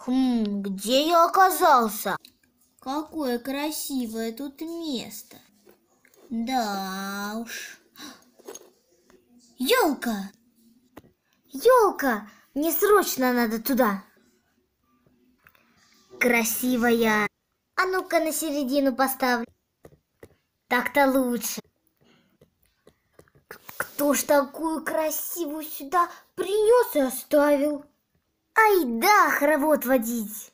Где я оказался? Какое красивое тут место. Да уж. Ёлка! Ёлка! Мне срочно надо туда. Красивая. А ну-ка на середину поставлю. Так-то лучше. Кто ж такую красивую сюда принес и оставил? Ай да, хоровод водить.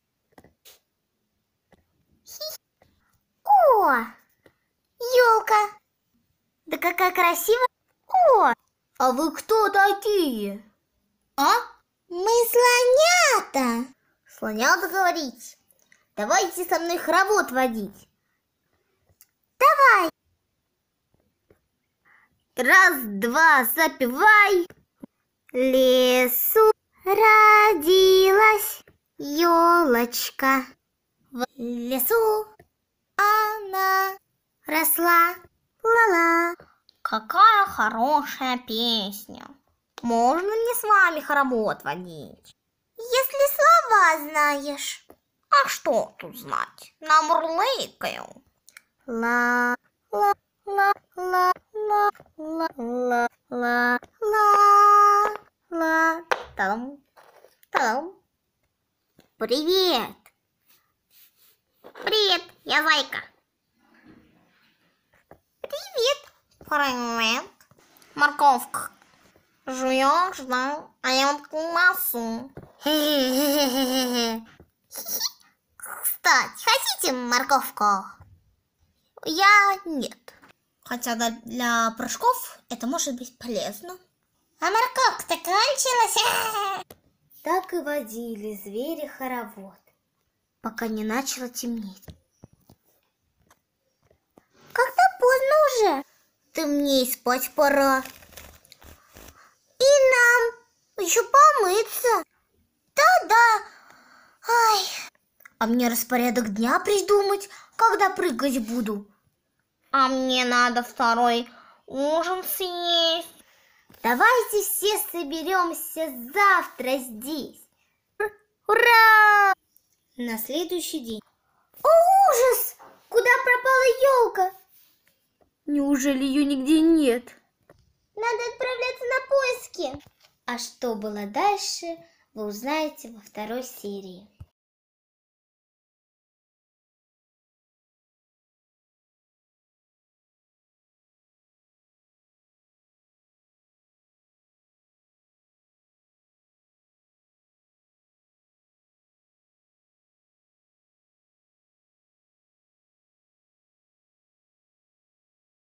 О, елка. Да какая красивая. О, а вы кто такие? А? Мы слонята. Слонята, говорить? Давайте со мной хоровод водить. Давай. Раз, два, запевай. В лесу родилась елочка. В лесу она росла. Ла-ла. Какая хорошая песня. Можно мне с вами хоровод водить? Если слова знаешь. А что тут знать? Намурлыкаю. Ла-ла-ла-ла-ла-ла-ла. Там. Привет. Привет, я Зайка. Привет. Морковка. Жуешь, да? А я вот колбасу. Кстати, хотите морковку? Я нет. Хотя для прыжков это может быть полезно. А морковка-то кончилась. Так и водили звери хоровод, пока не начало темнеть. Как-то поздно уже. Ты мне и спать пора. И нам еще помыться. Да. Ай. А мне распорядок дня придумать, когда прыгать буду. А мне надо второй ужин съесть. Давайте все соберемся завтра здесь. Ура! На следующий день. О, ужас! Куда пропала елка? Неужели ее нигде нет? Надо отправляться на поиски. А что было дальше, вы узнаете во второй серии.